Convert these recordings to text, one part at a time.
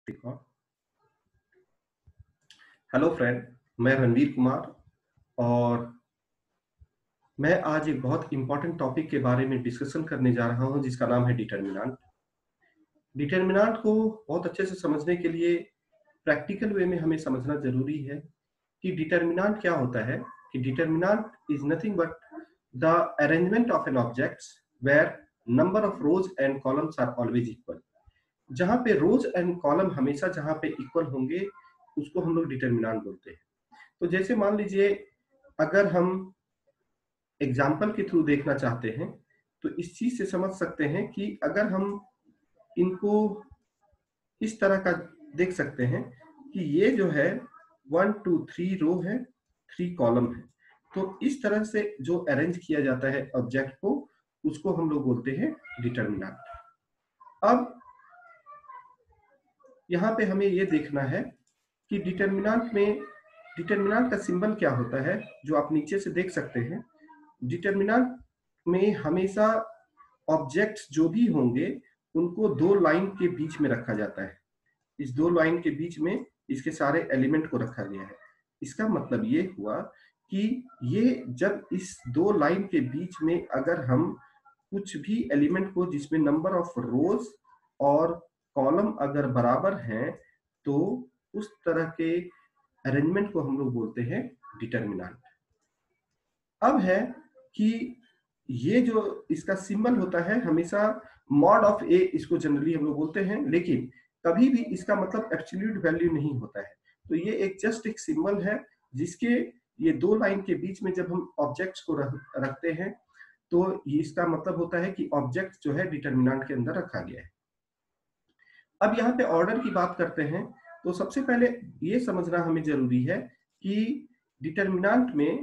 Hello friend, मैं रणवीर कुमार और मैं आज एक बहुत इंपॉर्टेंट टॉपिक के बारे में डिस्कशन करने जा रहा हूं जिसका नाम है डिटर्मिनेंट। डिटर्मिनेंट को बहुत अच्छे से समझने के लिए प्रैक्टिकल वे में हमें समझना जरूरी है कि डिटर्मिनेंट क्या होता है। कि determinant is nothing but the arrangement of n objects where number of rows and columns are always equal. जहां पे रोज एंड कॉलम हमेशा जहां पे इक्वल होंगे उसको हम लोग डिटर्मिनेंट बोलते हैं। तो जैसे मान लीजिए, अगर हम एग्जाम्पल के थ्रू देखना चाहते हैं तो इस चीज से समझ सकते हैं कि अगर हम इनको इस तरह का देख सकते हैं कि ये जो है 1 2 3 रो है, 3 कॉलम है। तो इस तरह से जो अरेंज किया जाता है ऑब्जेक्ट को, उसको हम लोग बोलते हैं डिटर्मिनेंट। अब यहाँ पे हमें ये देखना है कि डिटर्मिनेंट का सिंबल क्या होता है, जो आप नीचे से देख सकते हैं। डिटर्मिनेंट में हमेशा ऑब्जेक्ट्स जो भी होंगे उनको दो लाइन के बीच में रखा जाता है। इस दो लाइन के बीच में इसके सारे एलिमेंट को रखा गया है। इसका मतलब ये हुआ कि ये जब इस दो लाइन के बीच में अगर हम कुछ भी एलिमेंट को जिसमें नंबर ऑफ रोज और कॉलम अगर बराबर हैं तो उस तरह के अरेंजमेंट को हम लोग बोलते हैं डिटर्मिनेंट। अब है कि ये जो इसका सिंबल होता है हमेशा मॉड ऑफ ए इसको जनरली हम लोग बोलते हैं, लेकिन कभी भी इसका मतलब एब्सोल्यूट वैल्यू नहीं होता है। तो ये एक जस्ट एक सिंबल है जिसके ये दो लाइन के बीच में जब हम ऑब्जेक्ट्स को रखते हैं तो इसका मतलब होता है कि ऑब्जेक्ट जो है डिटर्मिनेंट के अंदर रखा गया है। अब यहाँ पे ऑर्डर की बात करते हैं तो सबसे पहले ये समझना हमें जरूरी है कि डिटर्मिनेंट में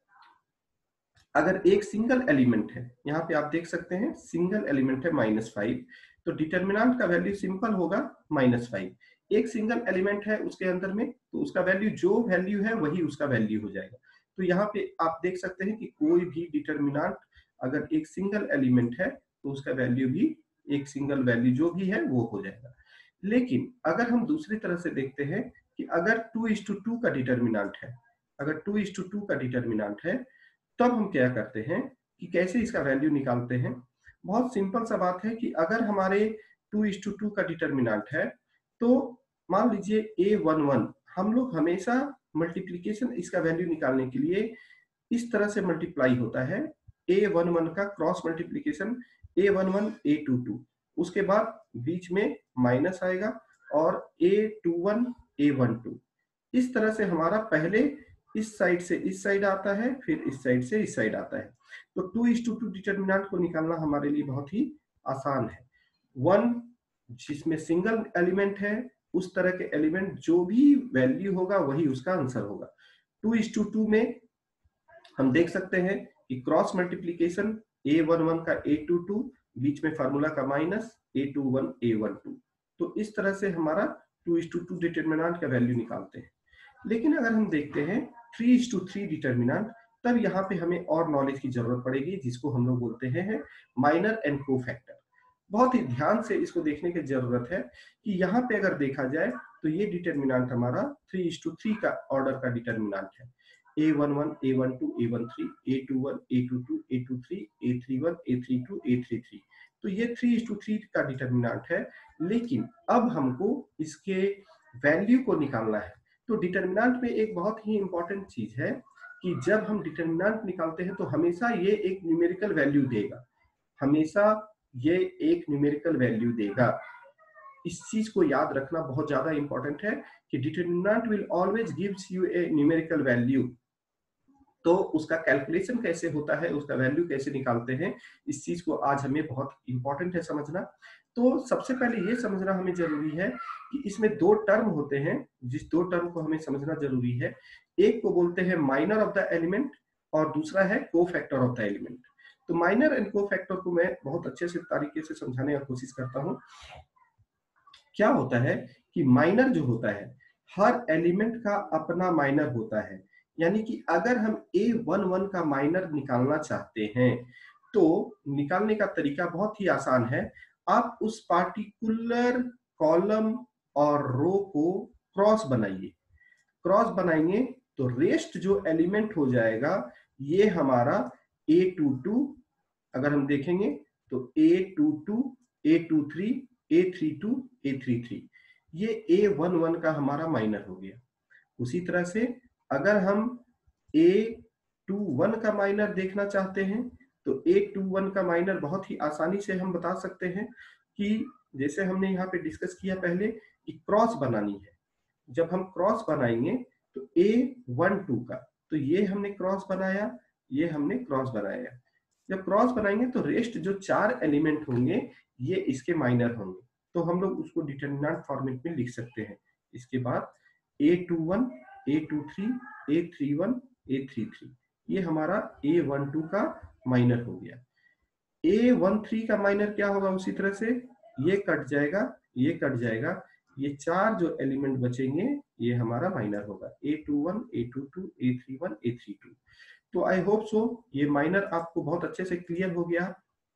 अगर एक सिंगल एलिमेंट है, यहाँ पे आप देख सकते हैं सिंगल एलिमेंट है -5, तो डिटर्मिनेंट का वैल्यू सिंपल होगा -5। एक सिंगल एलिमेंट है उसके अंदर में तो उसका वैल्यू जो वैल्यू है वही उसका वैल्यू हो जाएगा। तो यहाँ पे आप देख सकते हैं कि कोई भी डिटर्मिनेंट अगर एक सिंगल एलिमेंट है तो उसका वैल्यू भी एक सिंगल वैल्यू जो भी है वो हो जाएगा। लेकिन अगर हम दूसरी तरह से देखते हैं कि अगर 2:2 का डिटर्मिनेंट है, अगर 2:2 का डिटर्मिनेंट है तब हम क्या करते हैं कि कैसे इसका वैल्यू निकालते हैं। बहुत सिंपल सा बात है कि अगर हमारे 2:2 का डिटर्मिनेंट है तो मान लीजिए A11, हम लोग हमेशा मल्टीप्लीकेशन इसका वैल्यू निकालने के लिए इस तरह से मल्टीप्लाई होता है। A11 का क्रॉस मल्टीप्लीकेशन A11 A22, उसके बाद बीच में माइनस आएगा और A21 A12। इस तरह से हमारा पहले इस साइड से इस साइड आता है, फिर इस साइड से इस साइड आता है। तो 2:2 डिटर्मिनेंट को निकालना हमारे लिए बहुत ही आसान है। 1 जिसमें सिंगल एलिमेंट है, उस तरह के एलिमेंट जो भी वैल्यू होगा वही उसका आंसर होगा। 2:2 में हम देख सकते हैं कि क्रॉस मल्टीप्लीकेशन A11 का A22, बीच में फार्मूला का माइनस A21 A12। तो इस तरह से हमारा 2:2 डिटर्मिनेंट का वैल्यू निकालते हैं। लेकिन अगर हम देखते हैं 3:3 डिटर्मिनेंट, तब यहाँ पे हमें और नॉलेज की जरूरत पड़ेगी जिसको हम लोग बोलते हैं माइनर एंड कोफैक्टर। बहुत ही ध्यान से इसको देखने की जरूरत है कि यहाँ पे अगर देखा जाए तो ये डिटर्मिनेंट हमारा 3:3 का ऑर्डर का डिटर्मिनेंट है। A11 A12 A13 A21 A22 A23 A31 A32 A33। तो ये 3:3 का डिटर्मिनेंट है। लेकिन अब हमको इसके वैल्यू को निकालना है। तो डिटर्मिनेंट में एक बहुत ही इंपॉर्टेंट चीज है कि जब हम डिटर्मिनेंट निकालते हैं तो हमेशा ये एक न्यूमेरिकल वैल्यू देगा, हमेशा ये एक न्यूमेरिकल वैल्यू देगा। इस चीज को याद रखना बहुत ज्यादा इंपॉर्टेंट है कि determinant will always gives you a numerical value. तो उसका कैलकुलेशन कैसे होता है, उसका वैल्यू कैसे निकालते हैं, इस चीज को आज हमें बहुत इंपॉर्टेंट है समझना। तो सबसे पहले ये समझना हमें जरूरी है कि इसमें दो टर्म होते हैं, जिस दो टर्म को हमें समझना जरूरी है। एक को बोलते हैं माइनर ऑफ द एलिमेंट और दूसरा है कोफैक्टर ऑफ द एलिमेंट। तो माइनर एंड कोफैक्टर को मैं बहुत अच्छे से तरीके से समझाने की कोशिश करता हूँ। क्या होता है कि माइनर जो होता है, हर एलिमेंट का अपना माइनर होता है। यानी कि अगर हम A11 का माइनर निकालना चाहते हैं तो निकालने का तरीका बहुत ही आसान है। आप उस पार्टिकुलर कॉलम और रो को क्रॉस बनाइए। क्रॉस बनाएंगे तो रेस्ट जो एलिमेंट हो जाएगा ये हमारा A22, अगर हम देखेंगे तो A22, A23, A32, A33, ये A11 का हमारा माइनर हो गया। उसी तरह से अगर हम A21 का माइनर देखना चाहते हैं तो A21 का माइनर बहुत ही आसानी से हम बता सकते हैं कि जैसे हमने यहाँ पे डिस्कस किया पहले कि क्रॉस बनानी है। जब हम क्रॉस बनाएंगे तो A12 का, तो ये हमने क्रॉस बनाया, ये हमने क्रॉस बनाया। जब क्रॉस बनाएंगे तो रेस्ट जो 4 एलिमेंट होंगे ये इसके माइनर होंगे, तो हम लोग उसको डिटरमिनेंट फॉर्मेट में लिख सकते हैं। इसके बाद A21, A23, A31, A33, ये हमारा A12 का माइनर हो गया। A13 का माइनर क्या होगा, उसी तरह से ये कट जाएगा, ये कट जाएगा, ये 4 जो एलिमेंट बचेंगे ये हमारा माइनर होगा। A21, A22, A31, A32। तो आई होप सो ये माइनर आपको बहुत अच्छे से क्लियर हो गया।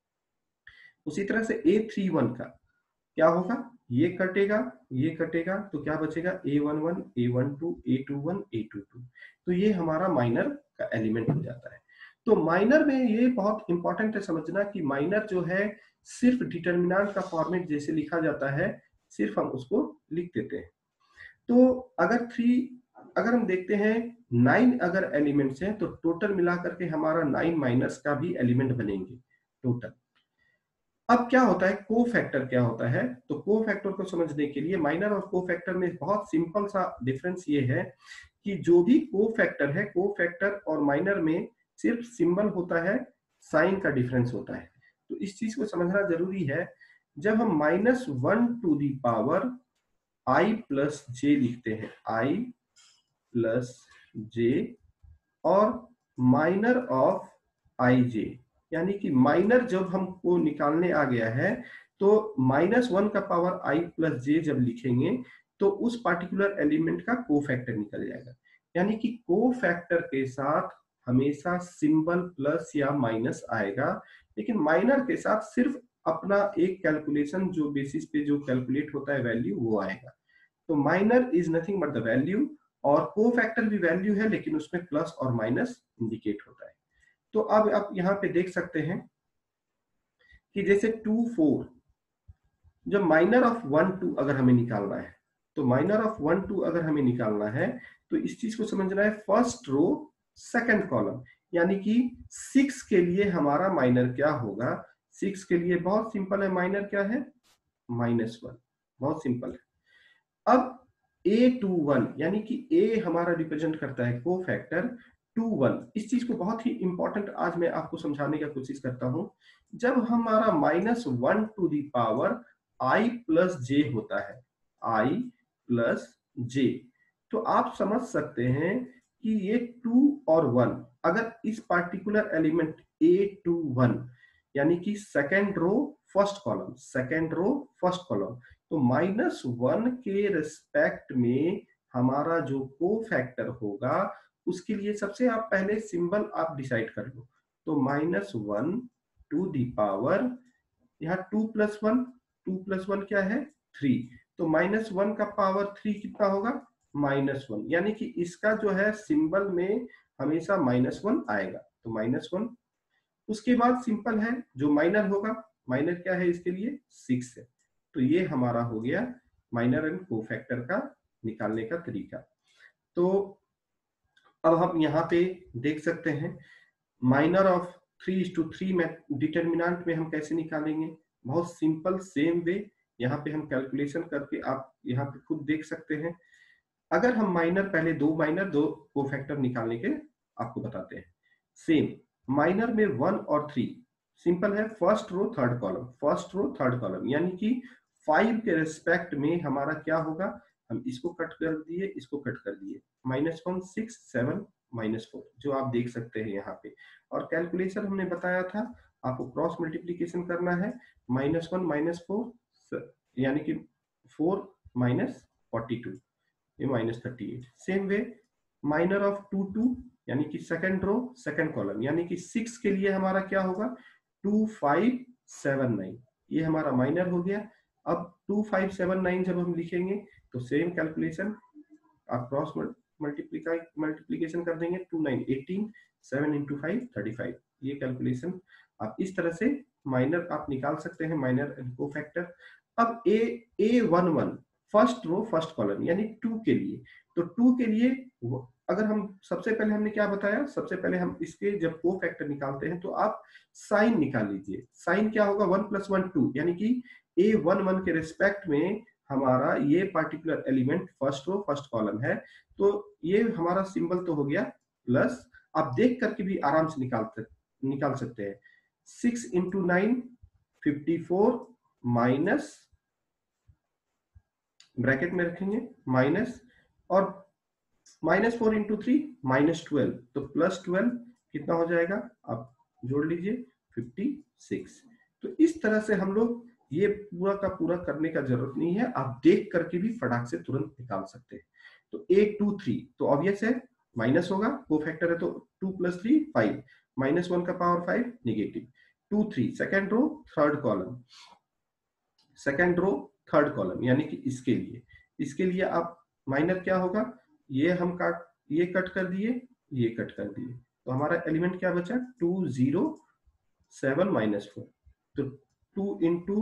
उसी तरह से A31 का क्या होगा, ये कटेगा, ये कटेगा, तो क्या बचेगा A11, A12, A21, A22। तो ये हमारा माइनर का एलिमेंट हो जाता है। तो माइनर में ये बहुत इंपॉर्टेंट है समझना कि माइनर जो है सिर्फ डिटरमिनेंट का फॉर्मेट जैसे लिखा जाता है, सिर्फ हम उसको लिख देते हैं। तो अगर हम देखते हैं 9 अगर एलिमेंट्स हैं तो टोटल मिलाकर के हमारा 9 माइनर्स का भी एलिमेंट बनेंगे टोटल। अब क्या होता है, को फैक्टर क्या होता है, तो को फैक्टर को समझने के लिए माइनर और को फैक्टर में बहुत सिंपल सा डिफरेंस ये है कि जो भी को फैक्टर है, को फैक्टर और माइनर में सिर्फ सिंबल होता है, साइन का डिफरेंस होता है। तो इस चीज को समझना जरूरी है। जब हम -1 to the power i plus j लिखते हैं, i प्लस जे, और माइनर ऑफ आई जे, यानी कि माइनर जब हमको निकालने आ गया है तो -1 का पावर i प्लस जे जब लिखेंगे तो उस पार्टिकुलर एलिमेंट का को फैक्टर निकल जाएगा। यानी कि को फैक्टर के साथ हमेशा सिंबल प्लस या माइनस आएगा, लेकिन माइनर के साथ सिर्फ अपना एक कैलकुलेशन जो बेसिस पे जो कैलकुलेट होता है वैल्यू वो आएगा। तो minor is nothing but the value, और को फैक्टर भी वैल्यू है लेकिन उसमें प्लस और माइनस इंडिकेट होता है। तो अब आप यहाँ पे देख सकते हैं कि जैसे 2, 4, जब माइनर ऑफ 1, 2 अगर हमें निकालना है, तो माइनर ऑफ 1, 2 अगर हमें निकालना है तो इस चीज को समझना है, फर्स्ट रो सेकंड कॉलम, यानी कि 6 के लिए हमारा माइनर क्या होगा। 6 के लिए बहुत सिंपल है, माइनर क्या है, -1, बहुत सिंपल है। अब A21 यानी कि A हमारा रिप्रेजेंट करता है को फैक्टर 21। इस चीज को बहुत ही इंपॉर्टेंट आज मैं आपको समझाने की कोशिश करता हूं। जब हमारा -1 to the power i plus j होता है, i प्लस जे, तो आप समझ सकते हैं कि ये 2 और 1 अगर इस पार्टिकुलर एलिमेंट A21 यानी कि second row first column, second row first column, तो -1 के रिस्पेक्ट में हमारा जो को फैक्टर होगा उसके लिए सबसे आप पहले सिंबल आप डिसाइड कर लो। तो -1 टू दी पावर, यहाँ 2 प्लस 1, 2 प्लस 1 क्या है 3, तो -1 का पावर 3 कितना होगा -1, यानी कि इसका जो है सिंबल में हमेशा -1 आएगा, तो -1। उसके बाद सिंपल है जो माइनर होगा, माइनर क्या है इसके लिए 6 है। तो ये हमारा हो गया माइनर एंड को फैक्टर का निकालने का तरीका। तो अब हम यहाँ पे देख सकते हैं माइनर ऑफ 3:3 में डिटरमिनेंट में हम कैसे निकालेंगे, बहुत सिंपल सेम वे। यहाँ पे हम कैलकुलेशन करके आप यहाँ पे खुद देख सकते हैं। अगर हम माइनर पहले दो को फैक्टर निकालने के आपको बताते हैं। सेम माइनर में 1 और 3 सिंपल है, first row third column, first row third column, यानी कि 5 के रिस्पेक्ट में हमारा क्या होगा, हम इसको कट कर दिए, इसको कट कर दिए, -1, 6, 7, -4 जो आप देख सकते हैं यहाँ पे। और कैलकुलेशन हमने बताया था आपको क्रॉस मल्टीप्लीकेशन करना है, -1 -4 यानी कि 4 -42, ये -38। सेम वे माइनर ऑफ 2, 2 यानी कि सेकंड रो सेकंड कॉलम, यानी कि 6 के लिए हमारा क्या होगा 2, 5, 7, 9, ये हमारा माइनर हो गया। अब 2579 जब हम लिखेंगे तो सेम कैलकुलेशन, आप क्रॉस मल्टीप्लीकेशन कर देंगे, 2 9 18, 7 इंटू 5 35। ये कैलकुलेशन आप इस तरह से माइनर आप निकाल सकते हैं, माइनर एंड कोफैक्टर। अब A11 first row first column यानी 2 के लिए, तो 2 के लिए अगर हम सबसे पहले हमने क्या बताया, सबसे पहले हम इसके जब कोफैक्टर निकालते हैं तो आप साइन निकाल लीजिए। साइन क्या होगा, 1 + 1 2, यानी कि A11 के रिस्पेक्ट में हमारा ये particular element first row first column है, तो ये हमारा सिंबल तो हो गया प्लस। आप देख करके भी आराम से निकाल सकते हैं। 6 इंटू 9 54 माइनस, ब्रैकेट में रखेंगे माइनस, और -4 इंटू 3 -12, तो +12 कितना हो जाएगा, आप जोड़ लीजिए 56। तो इस तरह से हम लोग ये पूरा का पूरा करने का जरूरत नहीं है, आप देख करके भी फटाक से तुरंत निकाल सकते हैं। तो 823 तो ऑब्वियस है माइनस होगा, कोफैक्टर है तो 2 + 3 5, -1 का power 5 negative, 2 3 second row third column, second row third column, यानी कि इसके लिए आप माइनर क्या होगा, ये हम काट, ये कट कर दिए, ये कट कर दिए, तो हमारा एलिमेंट क्या बचा, 2 0 7 -4, तो 2 इंटू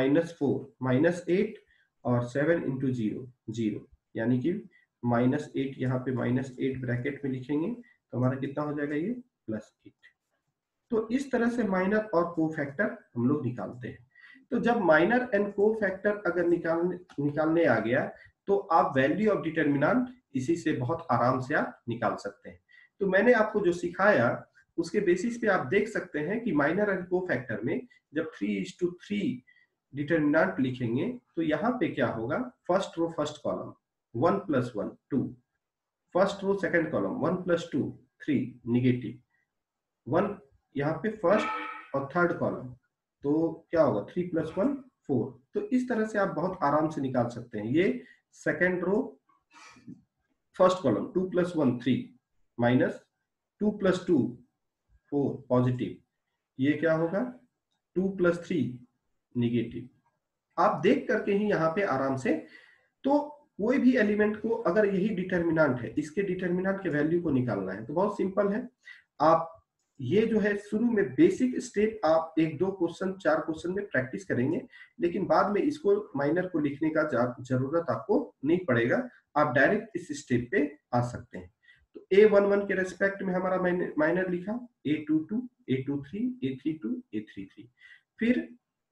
-4 -8 और 7 इंटू 0 0, यानी कि -8, यहाँ पे -8 ब्रैकेट में लिखेंगे तो हमारा कितना हो जाएगा, ये +8। तो इस तरह से माइनर और कोफैक्टर हम लोग निकालते हैं। तो जब माइनर एंड कोफैक्टर अगर निकालने आ गया तो आप वैल्यू ऑफ डिटर्मिनेंट इसी से बहुत आराम से आप निकाल सकते हैं। तो मैंने आपको जो सिखाया उसके बेसिस पे आप देख सकते हैं कि माइनर एंड कोफैक्टर में जब 3:3 डिटर्मिनेंट लिखेंगे तो यहाँ पे क्या होगा, first row first column 1 + 1 2, first row second column 1 + 2 3 negative, 1 यहाँ पे फर्स्ट और थर्ड कॉलम, तो क्या होगा 3 + 1 4। तो इस तरह से आप बहुत आराम से निकाल सकते हैं। ये second row first column 2 + 1 3 minus 2 + 2 4 positive, ये क्या होगा 2 + 3 निगेटिव। आप देख करके ही यहाँ पे आराम से, तो कोई भी एलिमेंट को अगर यही डिटर्मिनेंट है, इसके डिटर्मिनेंट के वैल्यू को निकालना है तो बहुत सिंपल है। आप ये जो है शुरू में बेसिक स्टेप आप 1-2 क्वेश्चन 4 क्वेश्चन में प्रैक्टिस करेंगे, लेकिन बाद में इसको माइनर को लिखने का जरूरत आपको नहीं पड़ेगा, आप डायरेक्ट इस स्टेप पे आ सकते हैं। तो A11 के रेस्पेक्ट में हमारा माइनर लिखा, A22 A23 A32 A33, फिर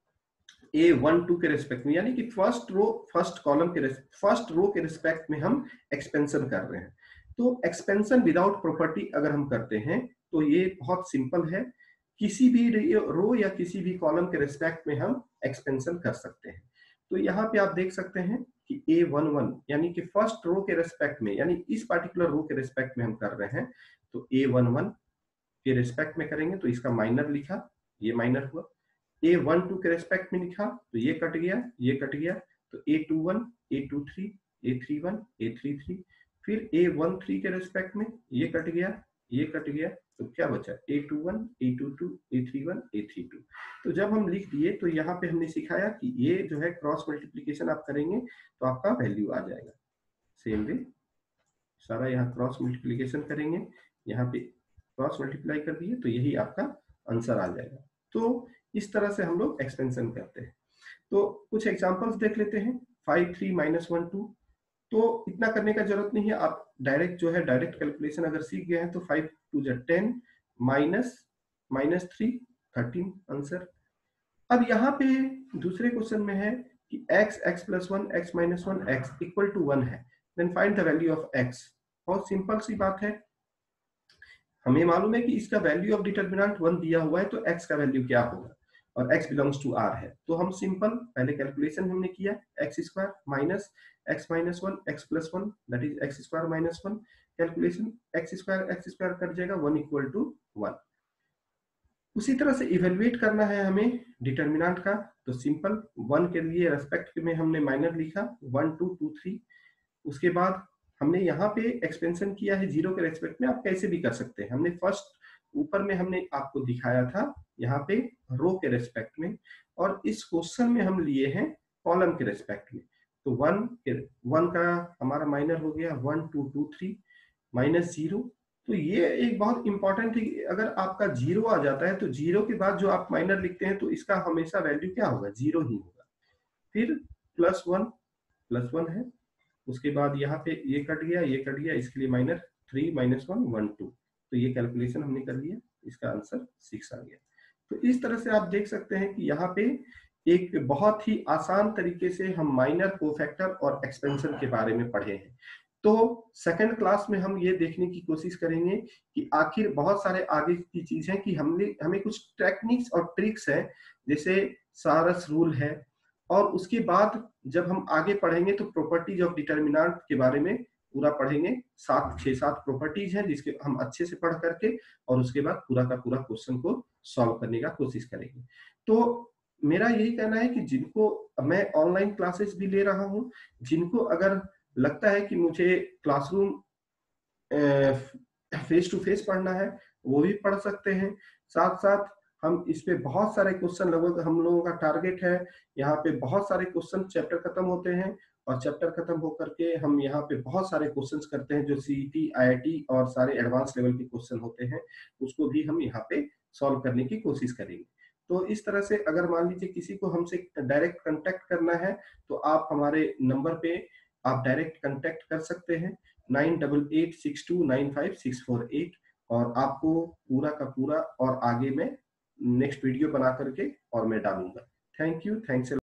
A12 के रेस्पेक्ट में, यानी कि फर्स्ट रो फर्स्ट कॉलम के फर्स्ट रो के रेस्पेक्ट में हम एक्सपेंशन कर रहे हैं। तो एक्सपेंशन विदाउट प्रॉपर्टी अगर हम करते हैं तो ये बहुत सिंपल है, किसी भी रो या किसी भी कॉलम के रेस्पेक्ट में हम एक्सपेंशन कर सकते हैं। तो यहाँ पे आप देख सकते हैं कि A11 यानी कि फर्स्ट रो के रेस्पेक्ट में, यानी इस पार्टिकुलर रो के रेस्पेक्ट में हम कर रहे हैं, तो A11 के रेस्पेक्ट में करेंगे तो इसका माइनर लिखा, ये माइनर हुआ। A12 के रेस्पेक्ट में लिखा तो ये कट गया, ये कट गया, तो A21 A23 A31 A33, फिर A13 के रेस्पेक्ट में ये कट गया, ये कट गया, तो क्या बचा A21 A22 A31 A32। तो जब हम लिख दिए तो यहाँ पे हमने सिखाया कि ये जो है क्रॉस मल्टीप्लीकेशन आप करेंगे तो आपका वैल्यू आ जाएगा। सेम वे सारा यहाँ क्रॉस मल्टीप्लीकेशन करेंगे, यहाँ पे क्रॉस मल्टीप्लाई कर दिए तो यही आपका आंसर आ जाएगा। तो इस तरह से हम लोग एक्सपेंशन करते हैं। तो कुछ एग्जांपल्स देख लेते हैं। 5 3 -1 2, तो इतना करने का जरूरत नहीं है, आप डायरेक्ट जो है डायरेक्ट कैलकुलेशन अगर सीख गए हैं तो 5 2 10 -3 13 आंसर। अब यहाँ पे दूसरे क्वेश्चन में है कि x x + 1 x - 1 x = 1 है, then find the value of x। बहुत सिंपल सी बात है, हमें मालूम है कि इसका वैल्यू ऑफ डिटर्मिनेंट 1 दिया हुआ है, तो x का वैल्यू क्या होगा, और x बिलोंग्स टू r है, तो हम सिंपल पहले कैलकुलेशन हमने किया, x² minus x - 1 x + 1 that is x² - 1, calculation x² cut जाएगा, 1 = 1। उसी तरह से इवेल्युएट करना है हमें डिटर्मिनेंट का, तो सिंपल 1 के लिए रेस्पेक्ट में हमने माइनर लिखा 1 2 2 3, उसके बाद हमने यहाँ पे एक्सपेंशन किया है 0 के रेस्पेक्ट में, आप कैसे भी कर सकते हैं। हमने फर्स्ट ऊपर में हमने आपको दिखाया था यहाँ पे रो के रेस्पेक्ट में, और इस क्वेश्चन में हम लिए हैं कॉलम के रेस्पेक्ट में। तो 1 का हमारा माइनर हो गया 1 2 2 3 माइनस 0। तो ये एक बहुत इंपॉर्टेंट है कि अगर आपका 0 आ जाता है तो 0 के बाद जो आप माइनर लिखते हैं तो इसका हमेशा वैल्यू क्या होगा, 0 ही होगा। फिर +1 है, उसके बाद यहाँ पे ये कट गया, ये कट गया, इसके लिए माइनर 3 -1 1 2। तो ये कैलकुलेशन हमने कर लिया, इसका आंसर 6 आ गया। तो इस तरह से आप देख सकते हैं कि यहाँ पे एक बहुत ही आसान तरीके से हम माइनर, कोफैक्टर और एक्सपेंशन के बारे में पढ़े हैं। तो सेकंड क्लास में हम ये देखने की कोशिश करेंगे कि आखिर बहुत सारे आगे की चीज है कि हमें कुछ टेक्निक्स और ट्रिक्स हैं, जैसे सारस रूल है, और उसके बाद जब हम आगे पढ़ेंगे तो प्रॉपर्टीज ऑफ डिटर्मिनेंट के बारे में पूरा पढ़ेंगे। 6-7 प्रॉपर्टीज हैं जिसके हम अच्छे से पढ़ करके और उसके बाद पूरा का पूरा क्वेश्चन को सॉल्व करने का कोशिश करेंगे। तो मेरा यही कहना है कि जिनको मैं ऑनलाइन क्लासेस भी ले रहा हूँ, जिनको अगर लगता है कि मुझे क्लासरूम फेस टू फेस पढ़ना है, वो भी पढ़ सकते हैं। साथ साथ हम इस पे बहुत सारे क्वेश्चन, लगभग हम लोगों का टारगेट है यहाँ पे बहुत सारे क्वेश्चन, चैप्टर खत्म होते हैं और चैप्टर खत्म होकर के हम यहाँ पे बहुत सारे क्वेश्चंस करते हैं जो सीईटी, आईआईटी और सारे एडवांस लेवल के क्वेश्चन होते हैं, उसको भी हम यहाँ पे सॉल्व करने की कोशिश करेंगे। तो इस तरह से अगर मान लीजिए किसी को हमसे डायरेक्ट कांटेक्ट करना है तो आप हमारे नंबर पे आप डायरेक्ट कांटेक्ट कर सकते हैं 9886295648, और आपको पूरा का पूरा और आगे में नेक्स्ट वीडियो बना करके और मैं डालूंगा। Thank you, thanks.